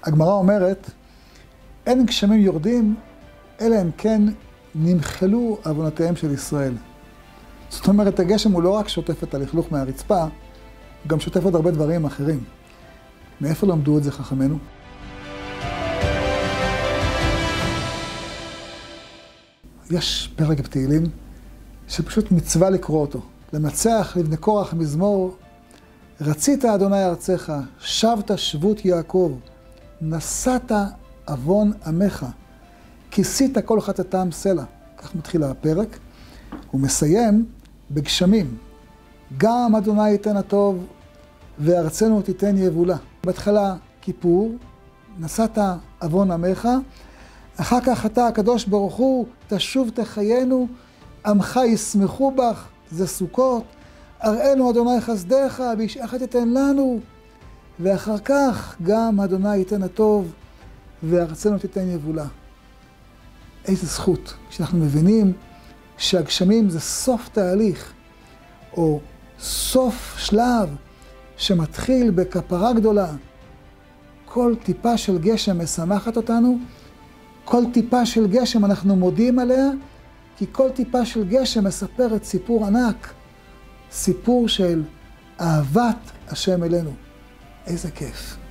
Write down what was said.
הגמרא אומרת, אין גשמים יורדים, אלא אם כן נמחלו עוונותיהם של ישראל. זאת אומרת, הגשם הוא לא רק שוטף את הלכלוך מהרצפה, הוא גם שוטף עוד הרבה דברים אחרים. מאיפה למדו את זה חכמינו? יש פרק בתהילים שפשוט מצווה לקרוא אותו. לנצח לבני קורח מזמור, רצית אדוני ארצך, שבת שבות יעקב, נשאת עוון עמך, כיסית כל חטאתם סלע. כך מתחיל הפרק. הוא מסיים בגשמים. גם אדוני ייתן הטוב, וארצנו תיתן יבולה. בהתחלה כיפור, נשאת עוון עמך, אחר כך אתה הקדוש ברוך הוא, תשוב תחיינו, עמך ישמחו בך, זה סוכות, אראנו אדוני חסדך, וישעך תיתן לנו, ואחר כך גם אדוני ייתן הטוב, וארצנו תיתן יבולה. איזה זכות, כשאנחנו מבינים שהגשמים זה סוף תהליך, או סוף שלב שמתחיל בכפרה גדולה. כל טיפה של גשם משמחת אותנו, כל טיפה של גשם אנחנו מודים עליה, כי כל טיפה של גשם מספרת סיפור ענק, סיפור של אהבת השם אלינו. איזה כיף.